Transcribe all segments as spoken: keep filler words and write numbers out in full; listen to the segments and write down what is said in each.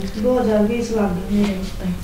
दो हजार बीस लाख में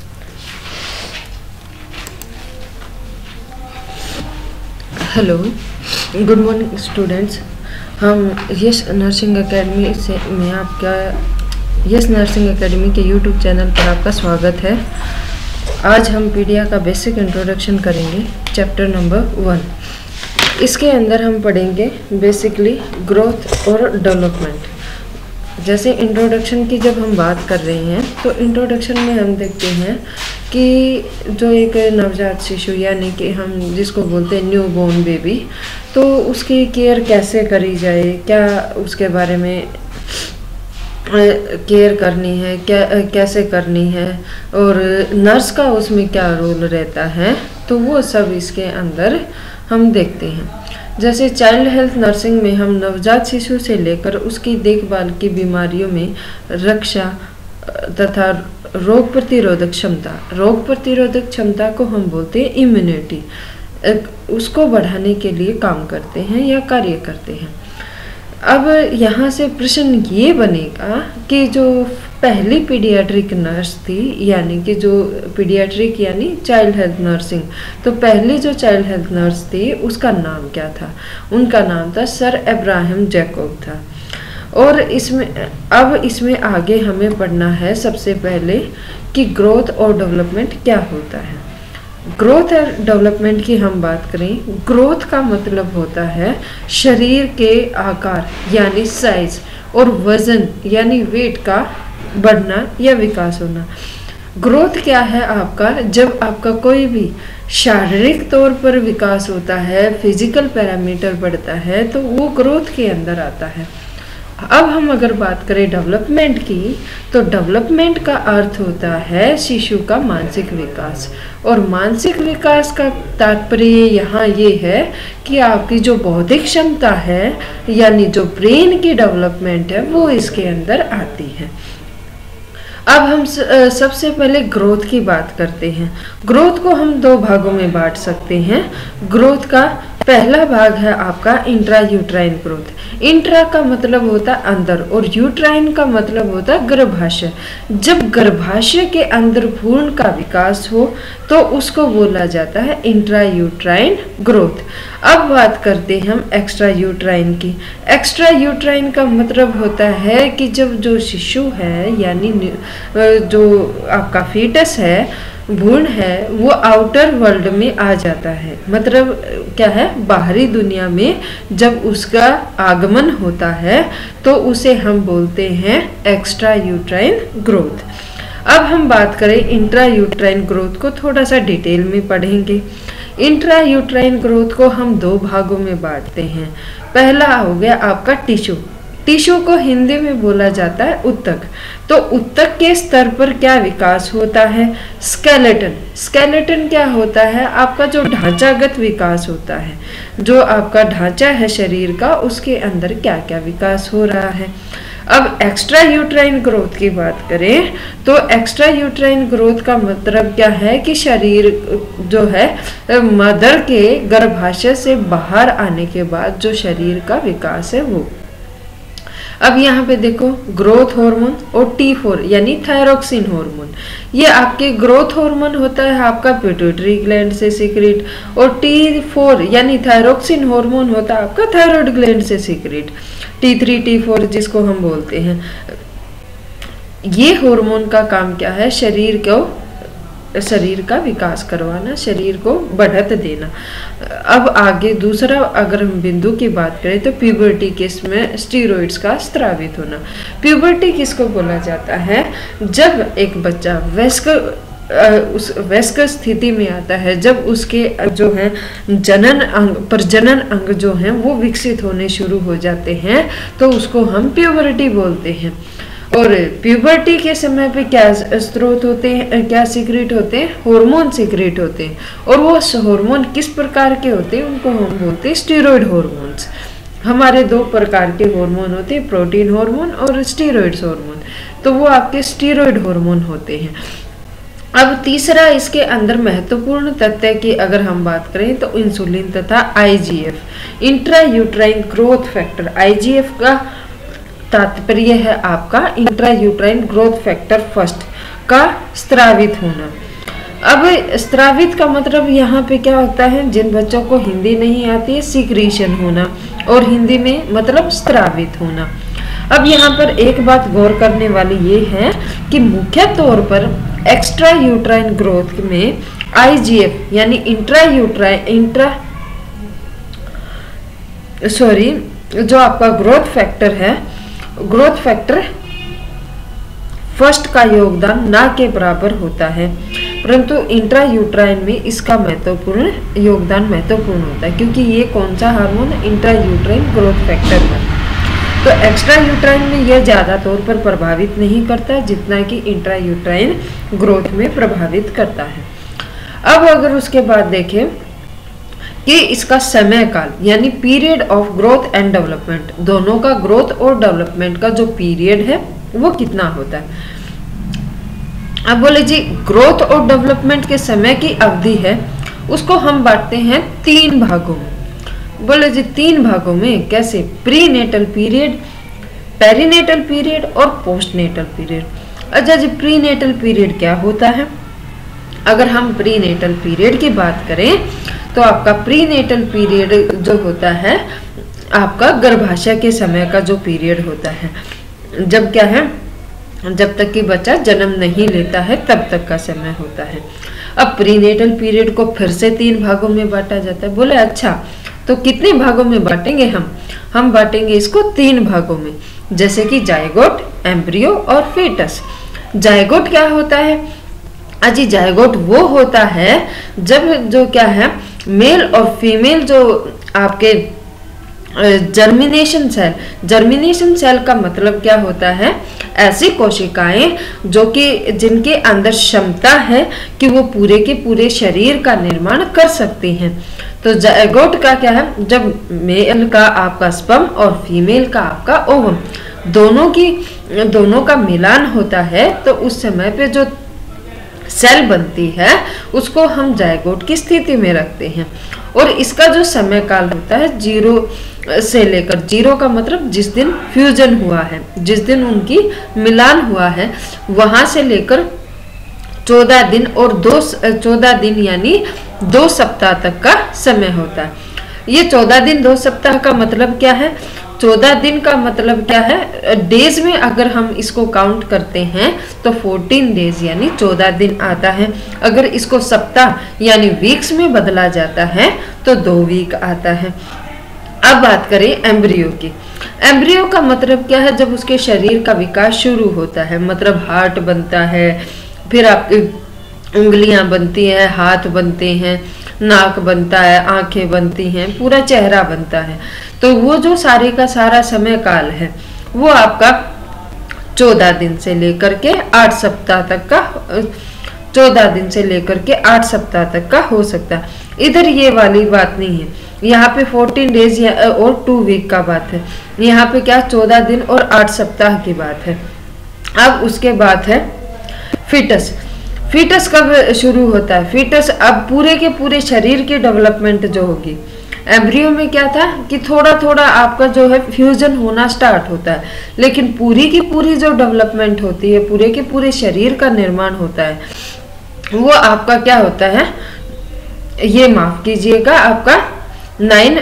हेलो, गुड मॉर्निंग स्टूडेंट्स। हम यश नर्सिंग एकेडमी से में आपका यश नर्सिंग एकेडमी के यूट्यूब चैनल पर आपका स्वागत है। आज हम पीडिया का बेसिक इंट्रोडक्शन करेंगे, चैप्टर नंबर वन। इसके अंदर हम पढ़ेंगे बेसिकली ग्रोथ और डेवलपमेंट। जैसे इंट्रोडक्शन की जब हम बात कर रहे हैं तो इंट्रोडक्शन में हम देखते हैं कि जो एक नवजात शिशु यानी कि हम जिसको बोलते हैं न्यू बॉर्न बेबी, तो उसकी केयर कैसे करी जाए, क्या उसके बारे में केयर करनी है, क्या कैसे करनी है और नर्स का उसमें क्या रोल रहता है, तो वो सब इसके अंदर हम देखते हैं। जैसे चाइल्ड हेल्थ नर्सिंग में हम नवजात शिशु से लेकर उसकी देखभाल की बीमारियों में रक्षा तथा रोग प्रतिरोधक क्षमता रोग प्रतिरोधक क्षमता को हम बोलते हैं इम्यूनिटी, उसको बढ़ाने के लिए काम करते हैं या कार्य करते हैं। अब यहाँ से प्रश्न ये बनेगा कि जो पहली पीडियाट्रिक नर्स थी, यानी कि जो पीडियाट्रिक यानी चाइल्ड हेल्थ नर्सिंग, तो पहली जो चाइल्ड हेल्थ नर्स थी उसका नाम क्या था? उनका नाम था सर अब्राहम जैकब था। और इसमें अब इसमें आगे हमें पढ़ना है सबसे पहले कि ग्रोथ और डेवलपमेंट क्या होता है। ग्रोथ और डेवलपमेंट की हम बात करें, ग्रोथ का मतलब होता है शरीर के आकार यानी साइज और वजन यानी वेट का बढ़ना या विकास होना। ग्रोथ क्या है आपका? जब आपका कोई भी शारीरिक तौर पर विकास होता है, फिजिकल पैरामीटर बढ़ता है, तो वो ग्रोथ के अंदर आता है। अब हम अगर बात करें डेवलपमेंट की, तो डेवलपमेंट का अर्थ होता है शिशु का मानसिक विकास। और मानसिक विकास का तात्पर्य यहाँ ये है कि आपकी जो बौद्धिक क्षमता है यानी जो ब्रेन की डेवलपमेंट है वो इसके अंदर आती है। अब हम सबसे पहले ग्रोथ की बात करते हैं। ग्रोथ को हम दो भागों में बांट सकते हैं। ग्रोथ का पहला भाग है आपका इंट्रा यूट्राइन ग्रोथ। इंट्रा का मतलब होता है अंदर और यूट्राइन का मतलब होता है गर्भाशय। जब गर्भाशय के अंदर भ्रूण का विकास हो तो उसको बोला जाता है इंट्रा यूट्राइन ग्रोथ। अब बात करते हैं हम एक्स्ट्रा यूट्राइन की। एक्स्ट्रा यूट्राइन का मतलब होता है कि जब जो शिशु है यानी जो आपका फीटस है, भ्रूण है, वो आउटर वर्ल्ड में आ जाता है। मतलब क्या है? बाहरी दुनिया में जब उसका आगमन होता है तो उसे हम बोलते हैं एक्स्ट्रा यूट्राइन ग्रोथ। अब हम बात करें इंट्रा यूट्राइन ग्रोथ को, थोड़ा सा डिटेल में पढ़ेंगे। इंट्रा यूट्राइन ग्रोथ को हम दो भागों में बांटते हैं। पहला हो गया आपका टिश्यू। टिश्यू को हिंदी में बोला जाता है उत्तक। तो उत्तक के स्तर पर क्या विकास होता है? स्केलेटन। स्केलेटन क्या होता है? आपका जो ढांचागत विकास होता है, जो आपका ढांचा है शरीर का, उसके अंदर क्या क्या विकास हो रहा है। अब एक्स्ट्रा यूट्राइन ग्रोथ की बात करें तो एक्स्ट्रा यूट्राइन ग्रोथ का मतलब क्या है कि शरीर जो है मदर के गर्भाशय से बाहर आने के बाद जो शरीर का विकास है वो। अब यहाँ पे देखो, ग्रोथ हार्मोन और टी फोर यानी थायरोक्सिन हार्मोन, ये आपके ग्रोथ हार्मोन होता है आपका पिट्यूटरी ग्लैंड से सीक्रेट, और टी फोर यानी थायरोक्सिन हार्मोन होता है आपका थायराइड ग्लैंड से secrete. T three T four जिसको हम बोलते हैं, ये हार्मोन का काम क्या है? शरीर को शरीर का विकास करवाना, शरीर को बढ़त देना। अब आगे दूसरा अगर हम बिंदु की बात करें तो प्यूबर्टी किसमें स्टेरॉइड्स का स्रावित होना। प्यूबर्टी किसको बोला जाता है? जब एक बच्चा वयस्क उस वयस्क स्थिति में आता है, जब उसके जो है जनन अंग प्रजनन अंग जो हैं वो विकसित होने शुरू हो जाते हैं, तो उसको हम प्यूबर्टी बोलते हैं। और प्यूबर्टी के समय पे क्या स्रोत होते हैं, क्या सीक्रेट होते हैं? हार्मोन सीक्रेट होते हैं। और वो हार्मोन किस प्रकार के होते हैं? उनको हम बोलते हैं स्टेरॉइड हार्मोन्स। हमारे दो प्रकार के हार्मोन होते हैं, प्रोटीन हार्मोन और स्टेरॉइड्स हार्मोन। तो वो आपके स्टेरॉइड हार्मोन होते हैं। अब तीसरा इसके अंदर महत्वपूर्ण तथ्य की अगर हम बात करें तो इंसुलिन तथा IGF, intra uterine growth factor. IGF का तात्पर्य है आपका इंट्रायूट्राइन ग्रोथ फैक्टर फर्स्ट का स्रावित होना। अब स्रावित का मतलब यहाँ पे क्या होता है, जिन बच्चों को हिंदी नहीं आती है, सिक्रीशन होना, और हिंदी में मतलब स्रावित होना। अब यहाँ पर एक बात गौर करने वाली ये है कि मुख्य तौर पर एक्स्ट्रा यूट्राइन ग्रोथ में आईजीएफ यानी इंट्रा यूट्राइन इंट्रा सॉरी जो आपका ग्रोथ फैक्टर है, ग्रोथ फैक्टर फर्स्ट का योगदान ना के बराबर होता है, परंतु इंट्रा यूट्राइन में इसका महत्वपूर्ण योगदान महत्वपूर्ण होता है, क्योंकि ये कौन सा hormone, intra uterine growth factor है। तो एक्स्ट्रा यूट्राइन में यह ज्यादा तौर पर प्रभावित नहीं करता जितना कि इंट्रा यूट्राइन ग्रोथ में प्रभावित करता है। अब अगर उसके बाद देखें कि इसका समय काल यानी period of growth and development, दोनों का ग्रोथ और डेवलपमेंट का जो पीरियड है वो कितना होता है। अब बोले जी ग्रोथ और डेवलपमेंट के समय की अवधि है उसको हम बांटते हैं तीन भागों में। बोले जी तीन भागों में कैसे, pre natal period, perinatal period और पोस्ट नेटल पीरियड। अच्छा जी प्री नेटल पीरियड क्या होता है, अगर हम प्री नेटल पीरियड की बात करें तो आपका प्री नेटल पीरियड जो होता है आपका गर्भाशय के समय का जो पीरियड होता है, जब क्या है जब तक कि बच्चा जन्म नहीं लेता है तब तक का समय होता है। अब प्रीनेटल पीरियड को फिर से तीन भागों में बांटा जाता है। बोले अच्छा तो कितने भागों में बांटेंगे हम हम बांटेंगे इसको तीन भागों में, जैसे कि जायगोट, एम्ब्रियो और फीटस। जायगोट क्या होता है, अजी जायगोट वो होता है जब जो क्या है मेल और फीमेल जो आपके जर्मिनेशन सेल, जर्मिनेशन सेल का मतलब क्या होता है, ऐसी कोशिकाएं जो कि जिनके अंदर क्षमता है कि वो पूरे के पूरे शरीर का निर्माण कर सकती हैं। तो जायगोट का क्या है, जब मेल का आपका स्पर्म और फीमेल का आपका ओवम दोनों की दोनों का मिलान होता है तो उस समय पे जो सेल बनती है उसको हम जायगोट की स्थिति में रखते हैं। और इसका जो समय काल होता है जीरो से लेकर, जीरो का मतलब जिस दिन फ्यूजन हुआ है, जिस दिन उनकी मिलान हुआ है, वहां से लेकर चौदह दिन और दो चौदह दिन यानी दो सप्ताह तक का समय होता है। ये चौदह दिन दो सप्ताह का मतलब क्या है, चौदह दिन का मतलब क्या है, डेज में अगर हम इसको काउंट करते हैं तो फोर्टीन डेज यानी चौदह दिन आता है। अगर इसको सप्ताह यानी वीक्स में बदला जाता है तो दो वीक आता है। अब बात करें एम्ब्रियो की। एम्ब्रियो का मतलब क्या है, जब उसके शरीर का विकास शुरू होता है, मतलब हार्ट बनता है, फिर आपकी उंगलियां बनती हैं, हाथ बनते हैं, नाक बनता है, आंखें बनती हैं, पूरा चेहरा बनता है। तो वो जो सारे का सारा समय काल है वो आपका चौदह दिन से लेकर के आठ सप्ताह तक का चौदह दिन से लेकर के आठ सप्ताह तक का हो सकता है। इधर ये वाली बात नहीं है, यहाँ पे फोर्टीन डेज और टू वीक का बात है, यहाँ पे क्या चौदह दिन और आठ सप्ताह की बात है। अब उसके बाद है फीटस। फीटस कब शुरू होता है, फीटस अब पूरे के पूरे शरीर की डेवलपमेंट जो होगी। एम्ब्रियो में क्या था कि थोड़ा थोड़ा आपका जो है फ्यूजन होना स्टार्ट होता है, लेकिन पूरी की पूरी जो डेवलपमेंट होती है, पूरे के पूरे शरीर का निर्माण होता है, वो आपका क्या होता है, ये माफ कीजिएगा आपका नाइन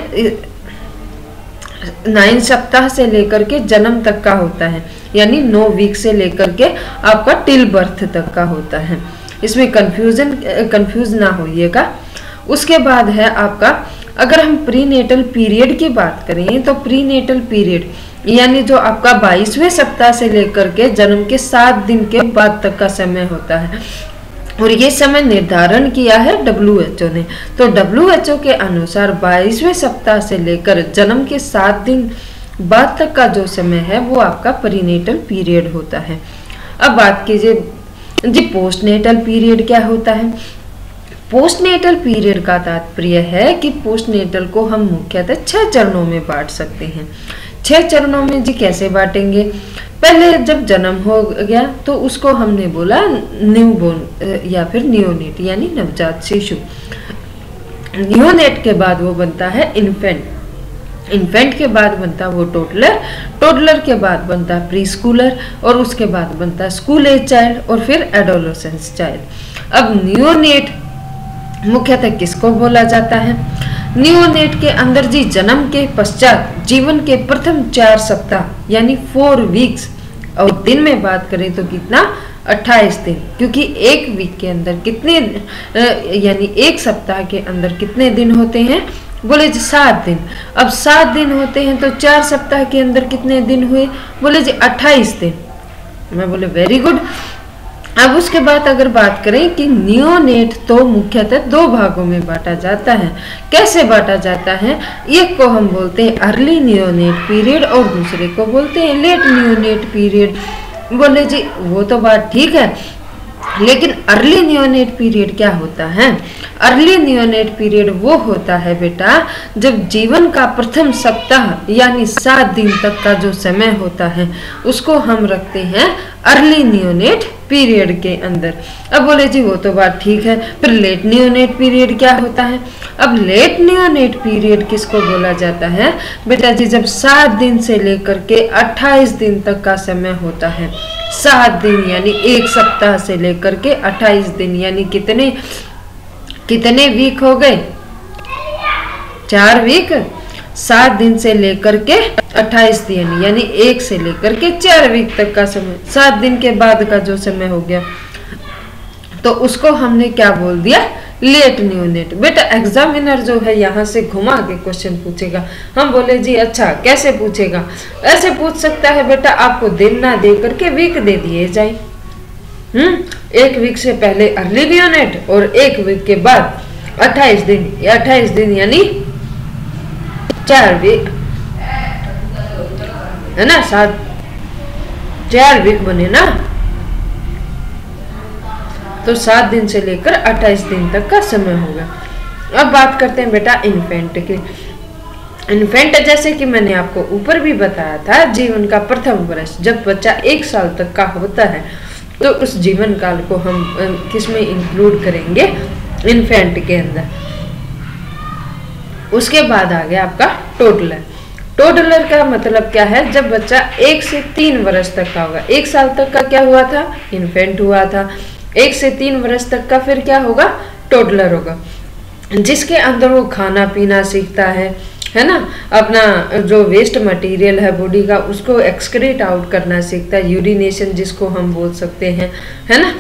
नाइन सप्ताह से लेकर के जन्म तक का होता है, यानी नौ वीक से लेकर के आपका टिल बर्थ तक का होता है। इसमें कंफ्यूजन कंफ्यूज ना होइएगा। उसके बाद है आपका, अगर हम प्रीनेटल पीरियड की बात करें तो प्रीनेटल पीरियड यानी जो आपका बाईसवें सप्ताह से लेकर के जन्म के सात दिन के बाद तक का समय होता है, और ये समय निर्धारण किया है डब्ल्यू एच ओ ने। तो डब्ल्यू एच ओ के अनुसार बाईसवें सप्ताह से लेकर जन्म के सात दिन बाद तक का जो समय है वो आपका प्रीनेटल पीरियड होता है। अब बात कीजिए जी पोस्टनेटल पीरियड क्या होता है। पोस्टनेटल पीरियड का तात्पर्य है कि पोस्टनेटल को हम मुख्यतः छह चरणों में बांट सकते हैं। छह चरणों में जी कैसे बांटेंगे, पहले जब जन्म हो गया तो उसको हमने बोला न्यूबॉर्न या फिर नियोनेट यानी नवजात शिशु। नियोनेट के बाद वो बनता है इन्फेंट, इन्फेंट के बाद बनता है वो टोडलर, टोडलर के बाद बनता है प्री स्कूलर, और उसके बाद बनता है स्कूल एज चाइल्ड, और फिर एडोलेसेंस चाइल्ड। अब नियोनेट मुख्यतः किसको बोला जाता है? नियोनेट के अंदर जी जन्म के पश्चात जीवन के प्रथम चार सप्ताह यानी फोर वीक्स, और दिन में बात करें तो कितना, अट्ठाईस दिन, क्योंकि एक वीक के अंदर कितने यानी एक सप्ताह के अंदर कितने दिन होते हैं? बोले जी सात दिन। अब सात दिन होते हैं तो चार सप्ताह के अंदर कितने दिन हुए? बोले जी अट्ठाईस दिन। मैं बोले वेरी गुड। अब उसके बाद अगर बात करें कि नियोनेट तो मुख्यतः दो भागों में बांटा जाता है। कैसे बांटा जाता है? एक को हम बोलते हैं अर्ली नियोनेट पीरियड और दूसरे को बोलते हैं लेट नियोनेट पीरियड। बोले जी वो तो बात ठीक है, लेकिन अर्ली नियोनेट पीरियड क्या होता है? अर्ली नियोनेट पीरियड वो होता है बेटा जब जीवन का प्रथम सप्ताह यानी सात दिन तक का जो समय होता है उसको हम रखते हैं अर्ली नियोनेट पीरियड के अंदर। अब बोले जी वो तो बात ठीक है, फिर लेट नियोनेट पीरियड क्या होता है? अब लेट नियोनेट पीरियड किसको बोला जाता है? बेटा जी जब सात दिन से लेकर के अट्ठाईस दिन तक का समय होता है। सात दिन यानी एक सप्ताह से लेकर के अट्ठाईस दिन यानी कितने कितने वीक हो गए? चार वीक। सात दिन से लेकर के अट्ठाईस दिन यानी एक से लेकर के चार वीक तक का समय, सात दिन के बाद का जो समय हो गया तो उसको हमने क्या बोल दिया? Late neonate. बेटा एग्जामिनर जो है यहाँ से घुमा के क्वेश्चन पूछेगा। हम बोले जी अच्छा कैसे पूछेगा? ऐसे पूछ सकता है बेटा आपको दिन ना दे करके वीक दे दिए जाए। हम्म एक वीक से पहले अर्ली नियोनेट और एक वीक के बाद अट्ठाईस दिन, अट्ठाईस दिन यानी चार वीक है ना, सात चार वीक बने ना, तो सात दिन से लेकर अट्ठाईस दिन तक का समय होगा। अब बात करते हैं बेटा इन्फेंट के। इन्फेंट जैसे कि मैंने आपको ऊपर भी बताया था, जीवन का प्रथम वर्ष जब बच्चा एक साल तक का होता है तो उस जीवन काल को हम किसमें इंक्लूड करेंगे? इन्फेंट के अंदर। उसके बाद आ गया आपका टोडलर। टोडलर का मतलब क्या है? जब बच्चा एक से तीन वर्ष तक का होगा। एक साल तक का क्या हुआ था? इन्फेंट हुआ था। एक से तीन वर्ष तक का फिर क्या होगा? टोडलर होगा, जिसके अंदर वो खाना पीना सीखता है है ना, अपना जो वेस्ट मटेरियल है बॉडी का उसको एक्सक्रीट आउट करना सीखता है, यूरिनेशन जिसको हम बोल सकते हैं, है ना।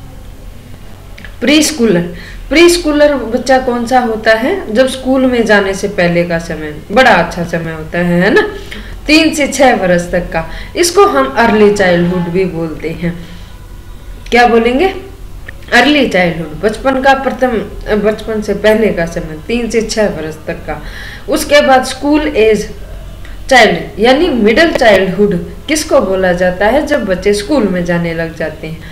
प्री स्कूलर, प्री स्कूलर बच्चा कौन सा होता है? जब स्कूल में जाने से पहले का समय, बड़ा अच्छा समय होता है है ना, तीन से छह वर्ष तक का। इसको हम अर्ली चाइल्डहुड भी बोलते हैं। क्या बोलेंगे? अर्ली चाइल्डहुड, बचपन का प्रथम, बचपन से पहले का समय, तीन से छह वर्ष तक का। उसके बाद स्कूल एज चाइल्ड यानी मिडिल चाइल्डहुड किसको बोला जाता है? जब बच्चे स्कूल में जाने लग जाते हैं।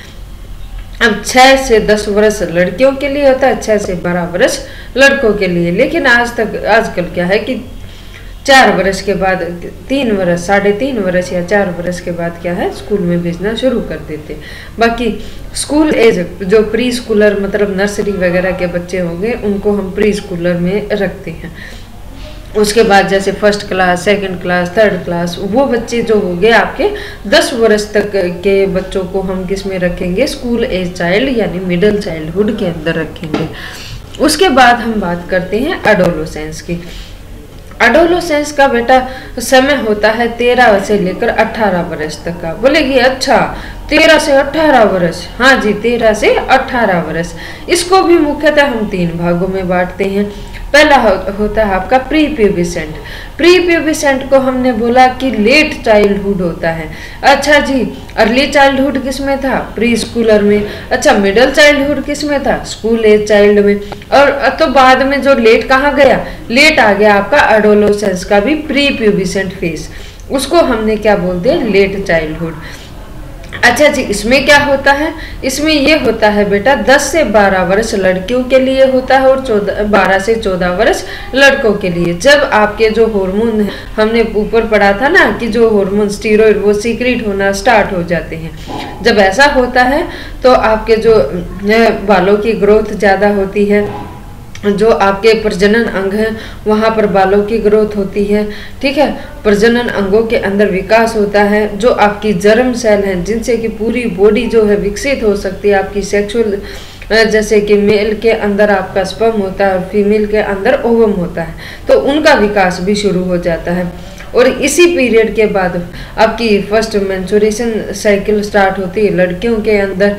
अब छह से दस वर्ष लड़कियों के लिए होता है, छह से बारह वर्ष लड़कों के लिए। लेकिन आज तक आजकल क्या है कि चार वर्ष के बाद, तीन वर्ष, साढ़े तीन वर्ष या चार वर्ष के बाद क्या है, स्कूल में भेजना शुरू कर देते। बाकी स्कूल एज जो प्री स्कूलर मतलब नर्सरी वगैरह के बच्चे होंगे उनको हम प्री स्कूलर में रखते हैं। उसके बाद जैसे first class, second class, third class, वो बच्चे जो हो गए आपके दस वर्ष तक के बच्चों को हम किस में रखेंगे? स्कूल एज चाइल्ड यानी मिडिल चाइल्डहुड के अंदर रखेंगे। उसके बाद हम बात करते हैं एडोलेसेंस की। एडोलेसेंस का बेटा समय होता है तेरह से लेकर अठारह वर्ष तक का। बोलेगी अच्छा तेरह से अठारह वर्ष? हाँ जी, तेरह से अठारह वर्ष। इसको भी मुख्यतः हम तीन भागों में बांटते हैं। पहला हो, होता है आपका प्री प्यूबिसेंट। प्री प्यूबिसेंट को हमने बोला कि लेट चाइल्डहुड होता है। अच्छा जी, अर्ली चाइल्डहुड किस में था? प्री स्कूलर में। अच्छा, मिडिल चाइल्डहुड किस में था? स्कूल एज चाइल्ड में। और तो बाद में जो लेट कहाँ गया? लेट आ गया आपका एडोलेसेंस का भी प्री प्यूबिसेंट फेज, उसको हमने क्या बोलते हैं? Late childhood. अच्छा जी, इसमें क्या होता है? इसमें ये होता है बेटा दस से बारह वर्ष लड़कियों के लिए होता है और चौदह बारह से चौदह वर्ष लड़कों के लिए। जब आपके जो हार्मोन, हमने ऊपर पढ़ा था ना कि जो हार्मोन स्टीरॉयड वो सीक्रेट होना स्टार्ट हो जाते हैं, जब ऐसा होता है तो आपके जो बालों की ग्रोथ ज़्यादा होती है जो आपके प्रजनन अंग हैं वहाँ पर बालों की ग्रोथ होती है, ठीक है। प्रजनन अंगों के अंदर विकास होता है। जो आपकी जर्म सेल हैं जिनसे कि पूरी बॉडी जो है विकसित हो सकती है, आपकी सेक्सुअल, जैसे कि मेल के अंदर आपका स्पर्म होता है और फीमेल के अंदर ओवम होता है, तो उनका विकास भी शुरू हो जाता है। और इसी पीरियड के बाद आपकी फर्स्ट मेंस्ट्रुएशन साइकिल स्टार्ट होती है लड़कियों के अंदर,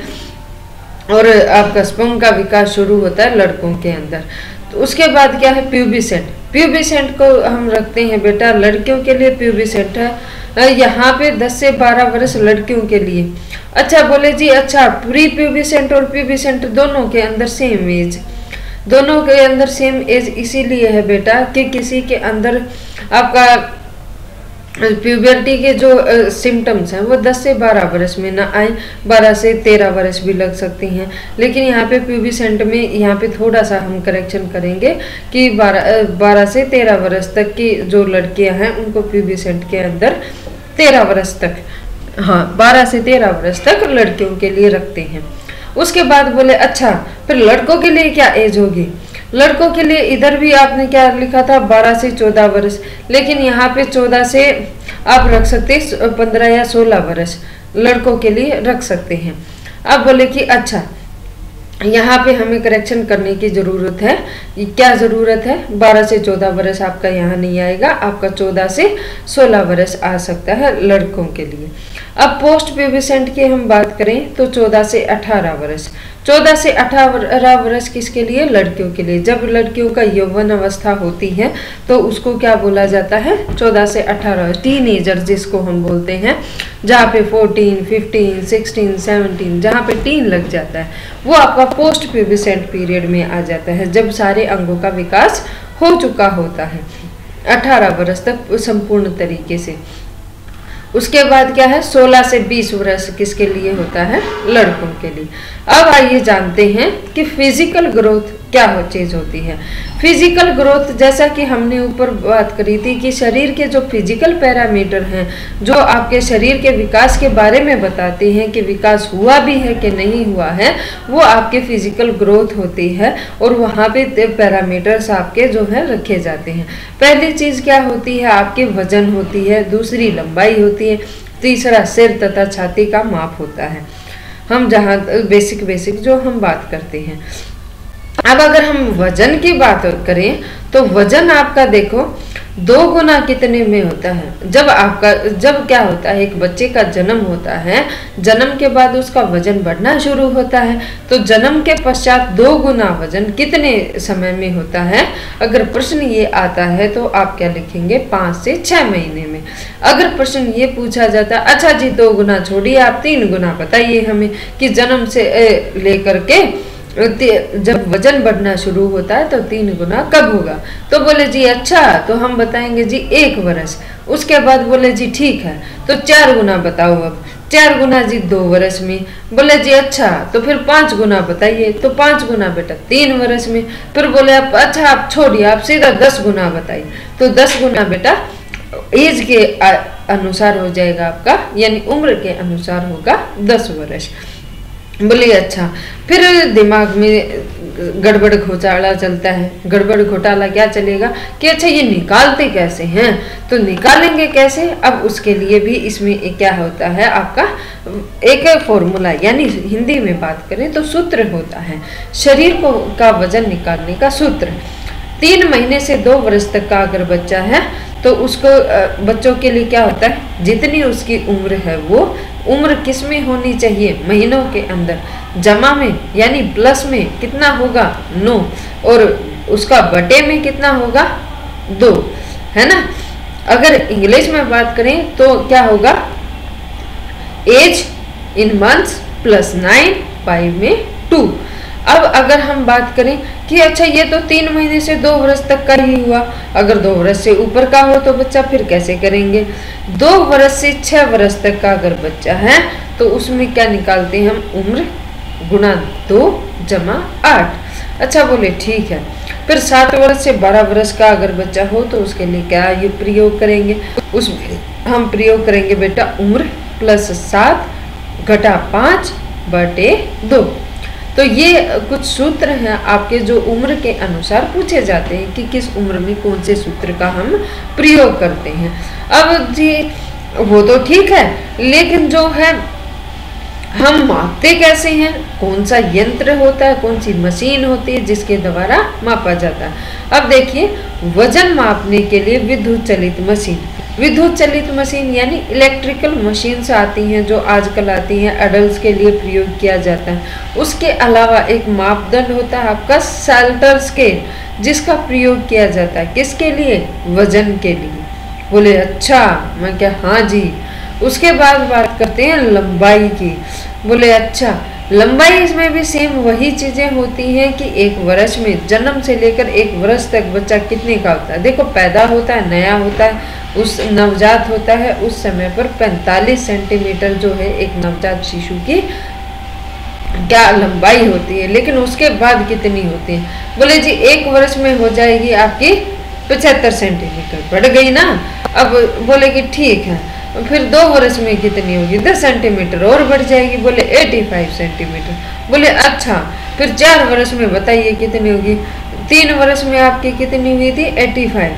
और आपका स्पर्म का विकास शुरू होता है लड़कों के अंदर। तो उसके बाद क्या है, प्यूबिसेंट। प्यूबिसेंट को हम रखते हैं बेटा लड़कियों के लिए प्यूबिसेंट है यहाँ पे दस से बारह वर्ष लड़कियों के लिए। अच्छा बोले जी, अच्छा प्री प्यूबिसेंट और प्यूबिसेंट दोनों के अंदर सेम एज, दोनों के अंदर सेम एज इसीलिए है बेटा कि किसी के अंदर आपका प्यूबर्टी के जो सिम्टम्स हैं वो दस से बारह वर्ष में ना आए, बारह से तेरह वर्ष भी लग सकती हैं। लेकिन यहाँ पे प्यूबिसेंट में यहाँ पे थोड़ा सा हम करेक्शन करेंगे कि बारह बारह से तेरह वर्ष तक की जो लड़कियां हैं उनको प्यूबिसेंट के अंदर तेरह वर्ष तक, हाँ बारह से तेरह वर्ष तक लड़कियों के लिए रखते हैं। उसके बाद बोले अच्छा फिर लड़कों के लिए क्या एज होगी। लड़कों के लिए इधर भी आपने क्या लिखा था, बारह से चौदह वर्ष, लेकिन यहाँ पे चौदह से आप रख सकते पंद्रह या सोलह वर्ष लड़कों के लिए रख सकते हैं। अब बोले कि अच्छा यहाँ पे हमें करेक्शन करने की ज़रूरत है। क्या ज़रूरत है, बारह से चौदह वर्ष आपका यहाँ नहीं आएगा, आपका चौदह से सोलह वर्ष आ सकता है लड़कों के लिए। अब पोस्ट प्यूबिसेंट की हम बात करें तो चौदह से अठारह वर्ष, चौदह से अठारह वर्ष किसके लिए, लड़कियों के लिए। जब लड़कियों का यौवन अवस्था होती है तो उसको क्या बोला जाता है, चौदह से अठारह, टीनेजर जिसको हम बोलते हैं, जहाँ पे फोर्टीन, फिफ्टीन, सिक्सटीन, सेवनटीन, जहाँ पे टीन लग जाता है वो आपका पोस्ट प्यूबिसेंट पीरियड में आ जाता है, जब सारे अंगों का विकास हो चुका होता है अठारह वर्ष तक संपूर्ण तरीके से। उसके बाद क्या है, सोलह से बीस वर्ष किसके लिए होता है, लड़कों के लिए। अब आइए जानते हैं कि फिजिकल ग्रोथ क्या हो चीज होती है। फिजिकल ग्रोथ जैसा कि हमने ऊपर बात करी थी कि शरीर के जो फिजिकल पैरामीटर हैं जो आपके शरीर के विकास के बारे में बताते हैं कि विकास हुआ भी है कि नहीं हुआ है, वो आपके फिजिकल ग्रोथ होती है और वहाँ पे पैरामीटर्स आपके जो है रखे जाते हैं। पहली चीज़ क्या होती है, आपके वजन होती है, दूसरी लंबाई होती है, तीसरा सिर तथा छाती का माप होता है। हम जहाँ बेसिक बेसिक जो हम बात करते हैं। अब अगर हम वजन की बात करें तो वजन आपका देखो दो गुना कितने में होता है। जब आपका जब क्या होता है, एक बच्चे का जन्म होता है, जन्म के बाद उसका वजन बढ़ना शुरू होता है, तो जन्म के पश्चात दो गुना वजन कितने समय में होता है। अगर प्रश्न ये आता है तो आप क्या लिखेंगे, पाँच से छः महीने में। अगर प्रश्न ये पूछा जाता है अच्छा जी दो गुना छोड़िए आप तीन गुना बताइए हमें कि जन्म से लेकर के जब वजन बढ़ना शुरू होता है तो तीन गुना कब होगा, तो बोले जी अच्छा तो हम बताएंगे जी एक वर्ष। उसके बाद बोले जी ठीक है तो चार गुना बताओ, अब चार गुना जी दो वर्ष में। बोले जी अच्छा तो फिर पाँच गुना बताइए, तो पाँच गुना बेटा तीन वर्ष में। फिर बोले आप अच्छा आप छोड़िए आप सीधा दस गुना बताइए, तो दस गुना बेटा एज के अनुसार हो जाएगा आपका, यानी उम्र के अनुसार होगा दस वर्ष। बोलिए अच्छा फिर दिमाग में गड़बड़ घोटाला चलता है। गड़बड़ घोटाला क्या चलेगा कि अच्छा ये निकालते कैसे हैं, तो निकालेंगे कैसे। अब उसके लिए भी इसमें एक क्या होता है आपका एक फॉर्मूला, यानी हिंदी में बात करें तो सूत्र होता है शरीर को का वजन निकालने का सूत्र। तीन महीने से दो वर्ष तक का अगर बच्चा है तो उसको बच्चों के लिए क्या होता है, जितनी उसकी उम्र है वो उम्र किस में होनी चाहिए, महीनों के अंदर, जमा में यानी प्लस में कितना होगा नौ, और उसका बटे में कितना होगा दो, है ना। अगर इंग्लिश में बात करें तो क्या होगा, age in months plus nine, five में टू। अब अगर हम बात करें कि अच्छा ये तो तीन महीने से दो वर्ष तक का ही हुआ, अगर दो वर्ष से ऊपर का हो तो बच्चा फिर कैसे करेंगे। दो वर्ष से छह वर्ष तक का अगर बच्चा है तो उसमें क्या निकालते हैं हम, उम्र गुना दो जमा आठ। अच्छा बोले ठीक है। फिर सात वर्ष से बारह वर्ष का अगर बच्चा हो तो उसके लिए क्या ये प्रयोग करेंगे, उसमें हम प्रयोग करेंगे बेटा उम्र प्लस सात घटा पाँच बटे दो। तो ये कुछ सूत्र हैं आपके जो उम्र के अनुसार पूछे जाते हैं कि किस उम्र में कौन से सूत्र का हम प्रयोग करते हैं। अब जी वो तो ठीक है, लेकिन जो है हम मापते कैसे हैं, कौन सा यंत्र होता है, कौन सी मशीन होती है जिसके द्वारा मापा जाता है। अब देखिए, वजन मापने के लिए विद्युत चलित मशीन, विद्युत चलित मशीन यानी इलेक्ट्रिकल मशीन्स आती हैं जो आजकल आती हैं, एडल्ट्स के लिए प्रयोग किया जाता है। उसके अलावा एक मापदंड होता है आपका साल्टर स्केल, जिसका प्रयोग किया जाता है किसके लिए, वजन के लिए। बोले अच्छा, मैं क्या हाँ जी। उसके बाद बात करते हैं लंबाई की। बोले अच्छा, लंबाई इसमें भी सेम वही चीजें होती हैं कि एक वर्ष में जन्म से लेकर एक वर्ष तक बच्चा कितने का होता है। देखो पैदा होता है, नया होता है, उस नवजात होता है, उस समय पर पैंतालीस सेंटीमीटर जो है एक नवजात शिशु की क्या लंबाई होती है। लेकिन उसके बाद कितनी होती है, बोले जी एक वर्ष में हो जाएगी आपकी पचहत्तर सेंटीमीटर, बढ़ गई ना। अब बोले कि ठीक है, फिर दो वर्ष में कितनी होगी, दस सेंटीमीटर और बढ़ जाएगी, बोले पचासी सेंटीमीटर। बोले अच्छा, फिर चार वर्ष में बताइए कितनी होगी। तीन वर्ष में आपकी कितनी हुई थी, पचासी,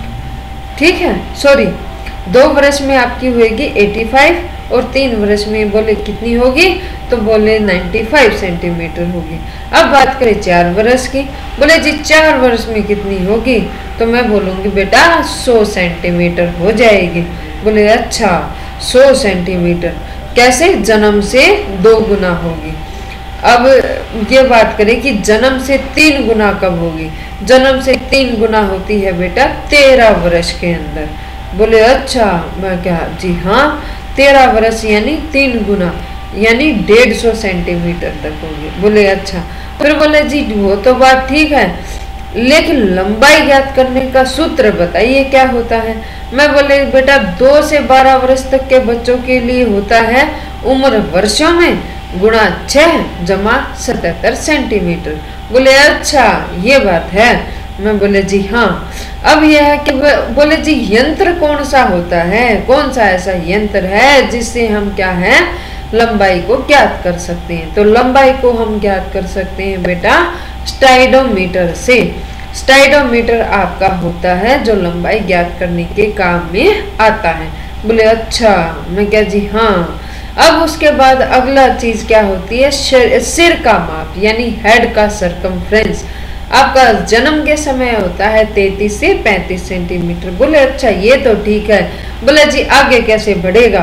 ठीक है, सॉरी दो वर्ष में आपकी होगी पचासी और तीन वर्ष में बोले कितनी होगी, तो बोले पचानवे सेंटीमीटर होगी। अब बात करें चार वर्ष की, बोले जी चार वर्ष में कितनी होगी, तो मैं बोलूँगी बेटा सौ सेंटीमीटर हो जाएगी। बोले अच्छा, सौ सेंटीमीटर कैसे, जन्म से दो गुना होगी। अब ये बात करें कि जन्म से तीन गुना कब होगी, जन्म से तीन गुना होती है बेटा तेरह वर्ष के अंदर। बोले अच्छा, मैं क्या जी हाँ, तेरह वर्ष यानी तीन गुना यानी डेढ़ सौ सेंटीमीटर तक होगी। बोले अच्छा, फिर बोले जी वो तो बात ठीक है, लेकिन लंबाई ज्ञात करने का सूत्र बताइए क्या होता है। मैं बोले बेटा दो से बारह वर्ष तक के बच्चों के लिए होता है उम्र वर्षों में गुणा छह जमा सतहत्तर सेंटीमीटर। बोले अच्छा ये बात है। मैं बोले जी हाँ। अब यह है कि बोले जी यंत्र कौन सा होता है, कौन सा ऐसा यंत्र है जिससे हम क्या है लंबाई को ज्ञात कर सकते हैं। तो लंबाई को हम ज्ञात कर सकते हैं बेटा स्टाइडोमीटर से। स्टाइडोमीटर आपका होता है जो लंबाई ज्ञात करने के काम में आता है। बोले अच्छा, मैं क्या जी हाँ। अब उसके बाद अगला चीज क्या होती है, सिर का माप यानी हेड का सरकमफ्रेंस। आपका जन्म के समय होता है तैतीस से पैंतीस सेंटीमीटर। बोले अच्छा ये तो ठीक है। बोले जी आगे कैसे बढ़ेगा,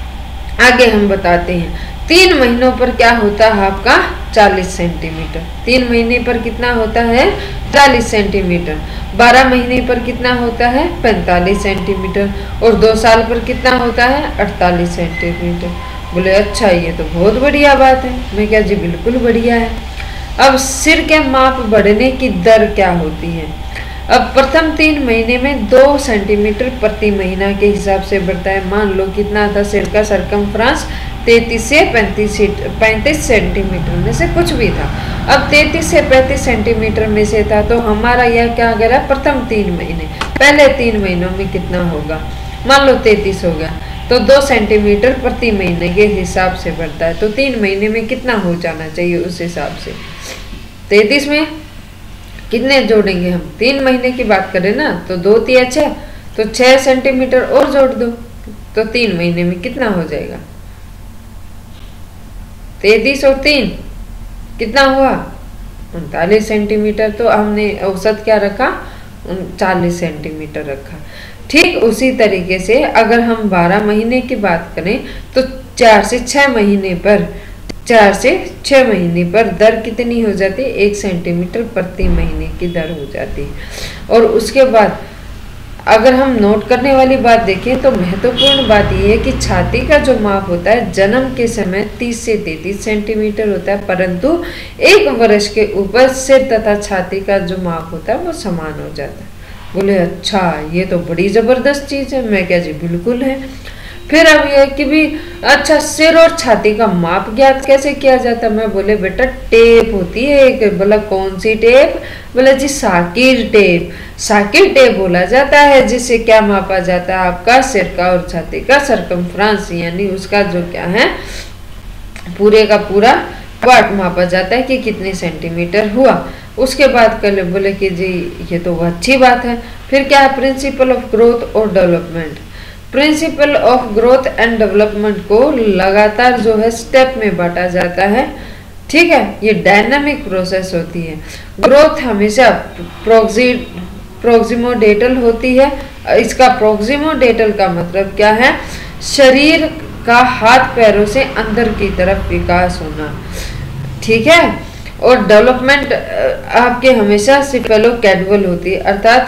आगे हम बताते हैं। तीन महीनों पर क्या होता है आपका चालीस सेंटीमीटर। तीन महीने पर कितना होता है चालीस सेंटीमीटर। बारह महीने पर कितना होता है पैंतालीस सेंटीमीटर। और दो साल पर कितना होता है अड़तालीस सेंटीमीटर। बोले अच्छा ये तो बहुत बढ़िया बात है। मैं क्या जी बिल्कुल बढ़िया है। अब सिर के माप बढ़ने की दर क्या होती है। अब प्रथम तीन महीने में दो सेंटीमीटर प्रति महीना के हिसाब से बढ़ता है। मान लो कितना था सिर का सरकमफ्रेंस, तैतीस से पैंतीस पैंतीस सेंटीमीटर में से कुछ भी था। अब तैतीस से पैंतीस सेंटीमीटर में से था तो हमारा यह क्या गया प्रथम तीन महीने, पहले तीन महीनों में कितना होगा, मान लो तैतीस हो गया तो दो सेंटीमीटर प्रति महीने के हिसाब से बढ़ता है। तो तीन महीने में कितना हो जाना चाहिए उस हिसाब से। तैतीस में कितने जोड़ेंगे हम, तीन महीने की बात करें ना तो दो तिया छः, तो छः सेंटीमीटर और जोड़ दो तो तीन महीने में कितना हो जाएगा, तैतीस और तीन कितना हुआ उनतालीस सेंटीमीटर। तो हमने औसत क्या रखा चालीस सेंटीमीटर रखा। ठीक उसी तरीके से अगर हम बारह महीने की बात करें तो चार से छः महीने पर चार से छः महीने पर दर कितनी हो जाती है, एक सेंटीमीटर प्रति महीने की दर हो जाती है। और उसके बाद अगर हम नोट करने वाली बात देखें तो महत्वपूर्ण बात यह है कि छाती का जो माप होता है जन्म के समय तीस से तैंतीस सेंटीमीटर होता है, परंतु एक वर्ष के ऊपर सिर तथा छाती का जो माप होता है वो समान हो जाता है। बोले अच्छा ये तो बड़ी जबरदस्त चीज है। मैं क्या जी बिल्कुल है। फिर अब यह कि भी अच्छा सिर और छाती का माप ज्ञात कैसे किया जाता है। मैं बोले बेटा टेप होती है एक। बोला कौन सी टेप, बोला जी साकिर टेप। साकिर टेप बोला जाता है जिससे क्या मापा जाता है आपका सिर का और छाती का सरकमफ्रेंस यानी उसका जो क्या है पूरे का पूरा वाट मापा जाता है कि कितने सेंटीमीटर हुआ। उसके बाद कल बोले कि जी ये तो अच्छी बात है। फिर क्या है, प्रिंसिपल ऑफ ग्रोथ और development. Principle of growth and development को लगातार जो है स्टेप में बांटा जाता है, ठीक है। ये डायनामिक प्रोसेस होती है। ग्रोथ हमेशा प्रोक्सी प्रोक्सिमोडेटल होती है। इसका प्रोक्सिमोडेटल का मतलब क्या है, शरीर का हाथ पैरों से अंदर की तरफ विकास होना, ठीक है। और डेवलपमेंट आपके हमेशा सिफेलोकैडवल होती है, अर्थात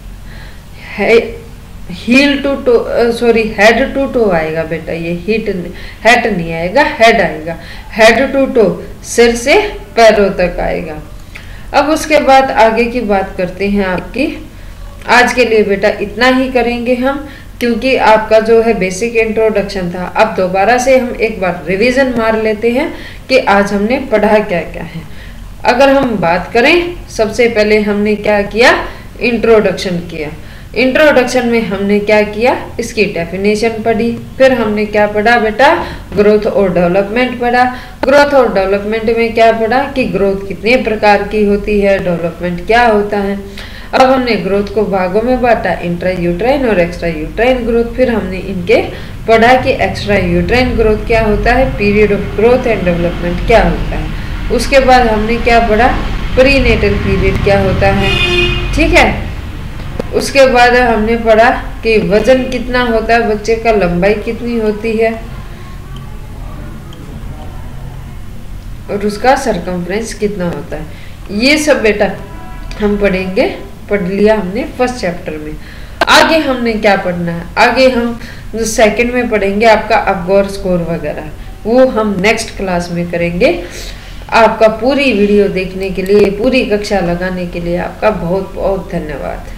heel to toe, sorry head to toe आएगा बेटा, ये हीट हेड नहीं आएगा, हेड आएगा। हेड टू टो, सिर से पैरों तक आएगा। अब उसके बाद आगे की बात करते हैं आपकी। आज के लिए बेटा इतना ही करेंगे हम, क्योंकि आपका जो है बेसिक इंट्रोडक्शन था। अब दोबारा से हम एक बार रिवीजन मार लेते हैं कि आज हमने पढ़ा क्या क्या है। अगर हम बात करें, सबसे पहले हमने क्या किया, इंट्रोडक्शन किया। इंट्रोडक्शन में हमने क्या किया, इसकी डेफिनेशन पढ़ी। फिर हमने क्या पढ़ा बेटा, ग्रोथ और डेवलपमेंट पढ़ा। ग्रोथ और डेवलपमेंट में क्या पढ़ा कि ग्रोथ कितने प्रकार की होती है, डेवलपमेंट क्या होता है। अब हमने ग्रोथ को भागों में बांटा, इंट्रा यूट्राइन और एक्स्ट्रा यूट्राइन ग्रोथ। फिर हमने इनके पढ़ा कि एक्स्ट्रा यूट्राइन ग्रोथ क्या होता है, period of growth and development क्या होता है। उसके बाद हमने क्या पढ़ा, प्रीनेटल पीरियड क्या होता है, ठीक है। उसके बाद हमने पढ़ा कि वजन कितना होता है बच्चे का, लंबाई कितनी होती है और उसका सरकमफ्रेंस कितना होता है। ये सब बेटा हम पढ़ेंगे, पढ़ लिया हमने फर्स्ट चैप्टर में। आगे हमने क्या पढ़ना है, आगे हम जो सेकंड में पढ़ेंगे आपका अपगोर स्कोर वगैरह, वो हम नेक्स्ट क्लास में करेंगे। आपका पूरी वीडियो देखने के लिए, पूरी कक्षा लगाने के लिए आपका बहुत बहुत धन्यवाद।